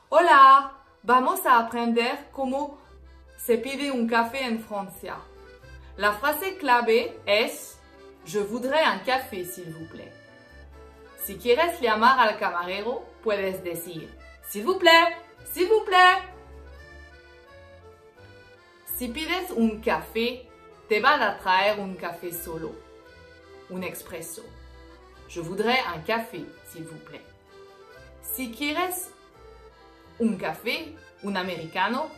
Hola, vamos a aprender cómo se pide un café en Francia. La frase clave es je voudrais un café, s'il vous plaît. Si quieres llamar al camarero, puedes decir s'il vous plaît, s'il vous plaît. Si pides un café, te van a traer un café solo, un expreso. Je voudrais un café, s'il vous plaît. Si quieres un café, un americano,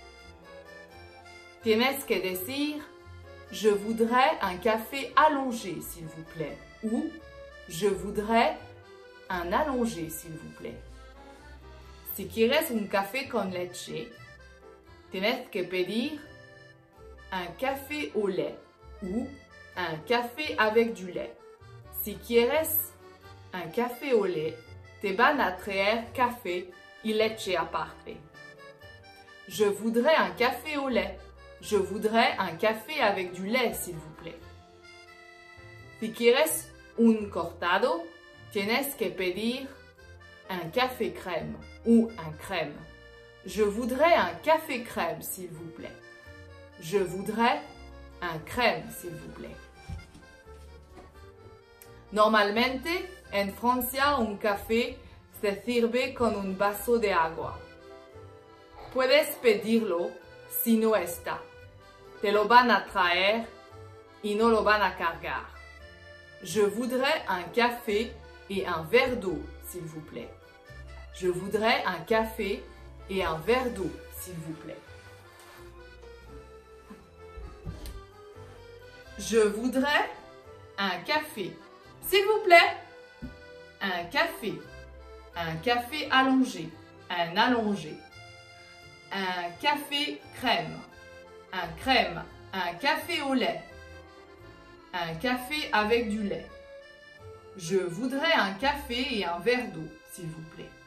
tienes que decir je voudrais un café allongé, s'il vous plaît, ou je voudrais un allongé, s'il vous plaît. Si quieres un café con leche, tienes que pedir un café au lait ou un café avec du lait. Si quieres un café au lait, te van a traer café y leche aparte. Je voudrais un café au lait. Je voudrais un café avec du lait, s'il vous plaît. Si quieres un cortado, tienes que pedir un café crème ou un crème. Je voudrais un café crème, s'il vous plaît. Je voudrais un crème, s'il vous plaît. Normalmente, en Francia, un café se sirve con un vaso de agua. Puedes pedirlo si no está. Te lo van a traer y no lo van a cargar. Je voudrais un café et un verre d'eau, s'il vous plaît. Je voudrais un café et un verre d'eau, s'il vous plaît. Je voudrais un café, s'il vous plaît. Un café allongé, un allongé. Un café crème, un café au lait, un café avec du lait. Je voudrais un café et un verre d'eau, s'il vous plaît.